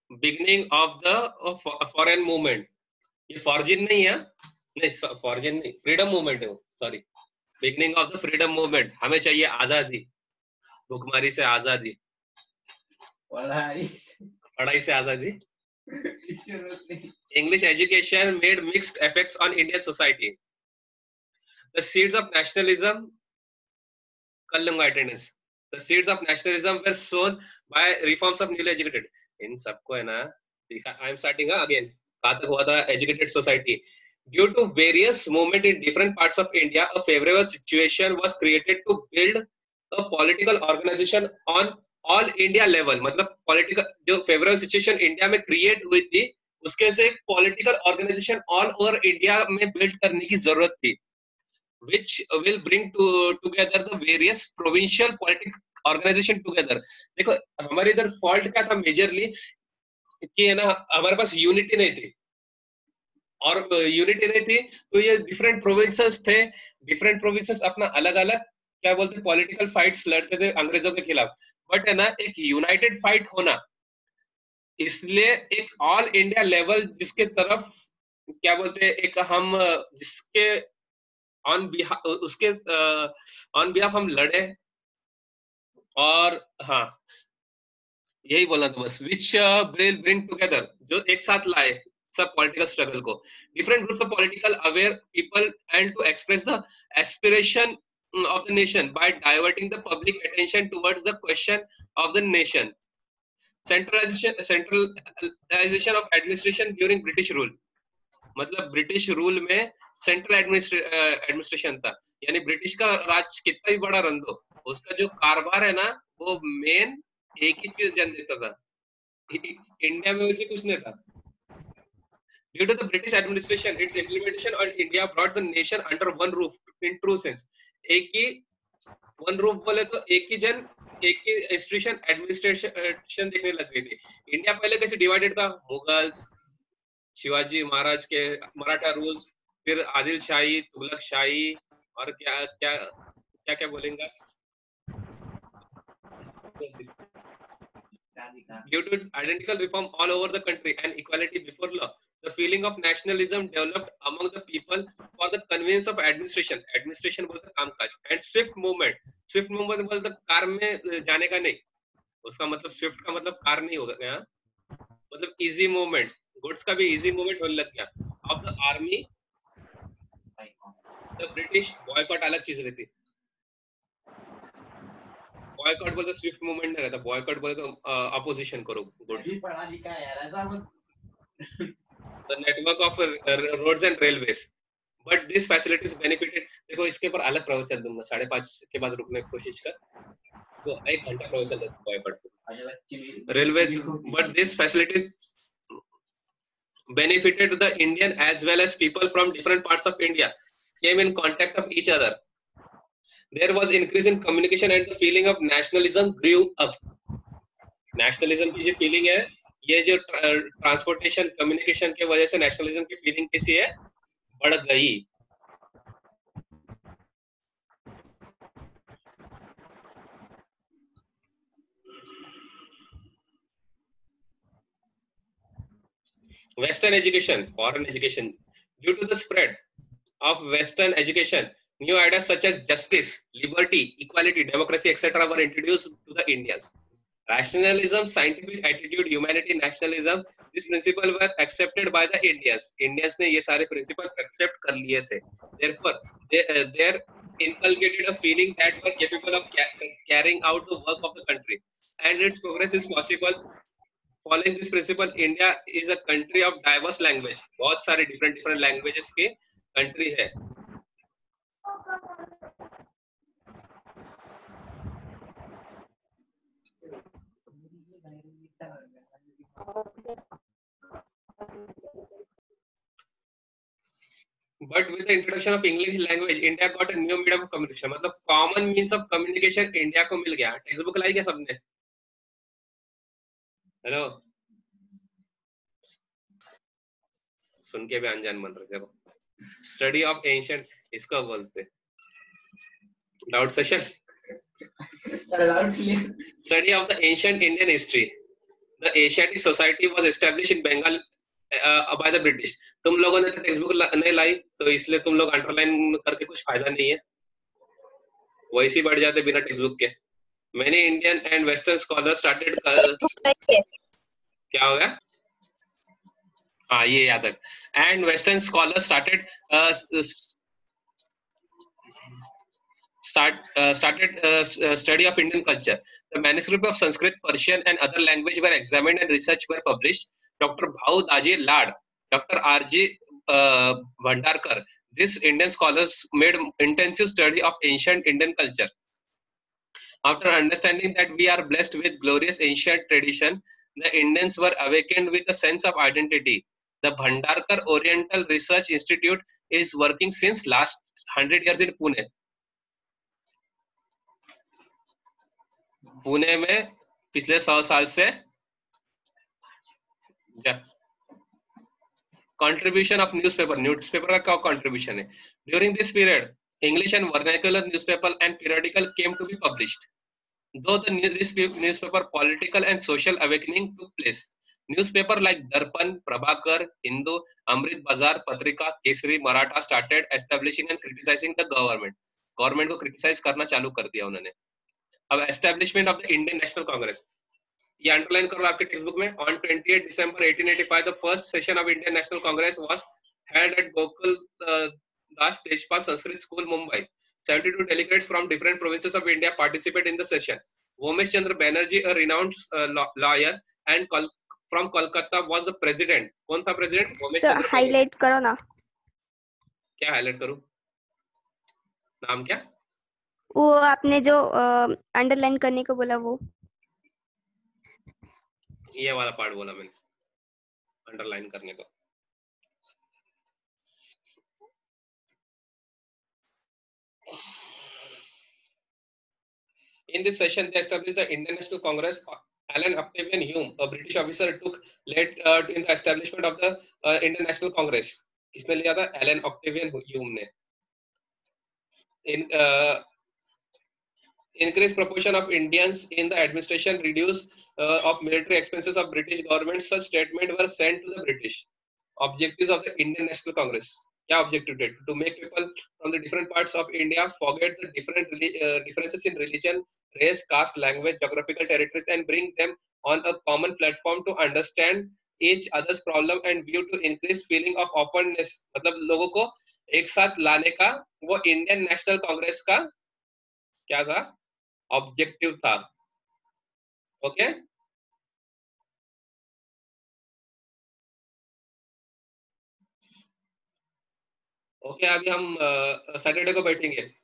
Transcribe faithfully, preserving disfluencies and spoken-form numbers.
Beginning of the foreign movement, ये foreign नहीं है, नहीं फॉर्जिन नहीं, फ्रीडम मूवमेंट है वो, sorry, beginning of the freedom movement, हमें चाहिए आजादी, भुखमरी से आजादी, पढ़ाई पढ़ाई से आजादी। English education made mixed effects on Indian society. The seeds of nationalism, कल लूंगा attendance. The seeds of nationalism were sown by reforms of newly educated. इन सबको है ना, I am starting again. कहाँ तक हुआ था educated society. Due to various movements in different parts of India, a favorable situation was created to build a political organization on all India level, मतलब political जो favourable situation India में create हुई थी, उसके से एक political organisation all over India में build करने की जरूरत थी, which will bring to together the various provincial political organization together. देखो हमारे इधर फॉल्ट क्या था मेजरली कि है ना, हमारे पास यूनिटी नहीं थी, और यूनिटी नहीं थी तो ये डिफरेंट प्रोविंसेस थे, डिफरेंट प्रोविंसेस अपना अलग अलग क्या बोलते पॉलिटिकल फाइट्स लड़ते थे अंग्रेजों के खिलाफ, बट है ना एक यूनाइटेड फाइट होना, इसलिए एक ऑल इंडिया लेवल जिसके तरफ क्या बोलते एक हम जिसके ऑन बिहाफ उसके ऑन बिहाफ हम लड़े, और हाँ यही बोलना था बस, विच विल ब्रिंग टुगेदर, जो एक साथ लाए सब पॉलिटिकल स्ट्रगल को, different groups of political aware people and to express the aspiration of the nation by diverting the public attention towards the question of the nation. Centralization centralization of administration during British rule, मतलब British rule में central administration था, यानी British का राज कितना भी बड़ा run दो, उसका जो कारभार है ना वो मेन एक ही चीज जन देता था, इंडिया में वैसे कुछ नहीं था. Due to the British administration, its implementation on India brought the nation under one roof in true sense. एक ही वन रूफ बोले तो एक ही जन एक ही इंस्टीट्यूशन एडमिनिस्ट्रेशन देखने लग गई थी. इंडिया पहले कैसे डिवाइडेड था, मुगल्स, शिवाजी महाराज के मराठा रूल्स, फिर आदिल शाही, तुगलक शाही, और क्या क्या क्या क्या बोलेंगे. Due to identical reform all over the country and equality before law, the feeling of nationalism developed among the people for the convenience of administration. Administration बोलते कामकाज, and swift movement. Swift movement बोलते car में जाने का नहीं, उसका मतलब swift का मतलब कार नहीं होगा क्या, मतलब easy movement, goods का भी easy movement होने लग गया. Of the army, the British boycott अलग चीज रहती. बॉयकॉट बोलते स्विफ्ट मूवमेंट नहीं रहता, बॉयकॉट बोलते तो अपोजिशन करो गुड्स. अभी पढ़ा लिखा है यार, ऐसा मत. The network of roads and railways, but this facilities benefited. देखो इसके ऊपर अलग प्रवचन दूंगा, साढ़े पाँच के बाद रुकने की कोशिश कर, तो एक घंटा प्रवचन देता बॉयकॉट को. Railways, but this facilities benefited the Indian as well as people from different parts of India came in contact of each other. There was increase in communication and the feeling of nationalism grew up. Nationalism की जो feeling है, ये जो transportation communication के वजह से nationalism की feeling कैसी है, बढ़ गई. Western education, foreign education. Due to the spread of Western education, new ideas such as justice, liberty, equality, democracy, et cetera were introduced to the Indians. Rationalism, scientific attitude, humanity, nationalism, these principles were accepted by the Indians. Indians ने ये सारे principles accept कर लिए थे. Therefore, they uh, there inculcated a feeling that were capable of ca carrying out the work of the country, and its progress is possible. Following this principle, India is a country of diverse language. बहुत सारे different different languages के country है. But with the introduction of English language, India got a new medium of communication. मतलब common means of communication India को मिल गया. Textbook लाई क्या सबने? Hello, सुन के भी अनजान बन रहे. देखो, स्टडी ऑफ एंशिएंट इसको बोलते. Doubt session. Study of the ancient Indian history. The Asiatic Society was established in Bengal uh, by the British. तुम लोगों ने तो टेक्स्ट बुक नहीं लाई, तो इसलिए तुम लोग अंडरलाइन करके कुछ फायदा नहीं है, वैसे ही बढ़ जाते बिना टेक्स्ट बुक के. Many Indian and Western scholars started. क्या होगा? हाँ, ये याद है. And Western scholars started uh, start uh, started uh, study of Indian culture. The manuscript of Sanskrit, Persian, and other language were examined and research were published. Doctor Bhau Daji Lad, Doctor R J uh, Bhandarkar, these Indian scholars made intensive study of ancient Indian culture. After understanding that we are blessed with glorious ancient tradition, the Indians were awakened with a sense of identity. The Bhandarkar Oriental Research Institute is working since last one hundred years in Pune. Pune में पिछले सौ साल से contribution of newspaper. Newspaper का क्या contribution है? During this period, English and vernacular newspaper and periodical came to be published. Though the newspaper political and social awakening took place, newspaper like Darpan, Prabhakar, Hindu, Amrit Bazar, Patrika, Kesari, Maratha started establishing and criticizing the government. Government को criticize करना चालू कर दिया उन्होंने. अब establishment of the Indian National Congress. ये underline करो आपके टेक्स्ट बुक में. On twentieth December eighteen eighty-five, the first session of Indian National Congress was held at Gokul uh, Das Tejpal Sanskrit School, Mumbai. seventy-two delegates from different provinces of India participated in the session. Womesh Chandra Banerjee, a renowned uh, lawyer, and Kol from Kolkata was the president. कौन था president? Womesh Chandra. Highlight करो ना. क्या highlight करूं? नाम क्या? वो आपने जो अंडरलाइन uh, करने को बोला वो. ये वाला पार्ट बोला मैंने अंडरलाइन करने को. In this session, they established the Indian National Congress. Alan Octavian Hume, a British officer, took led uh, in the establishment of the uh, Indian National Congress. किसने लिया था? Alan Octavian Hume ने. In uh, increased proportion of Indians in the administration, reduce uh, of military expenses of British government. Such statements were sent to the British. Objectives of the Indian National Congress. क्या objective did? To make people from the different parts of India forget the different uh, differences in religion, race, caste, language, geographical territories, and bring them on a common platform to understand each other's problem and view to increase feeling of openness. मतलब लोगों को एक साथ लाने का वो Indian National Congress का क्या था? Objective था. Okay? ओके okay, अभी हम सैटरडे uh, को बैठेंगे.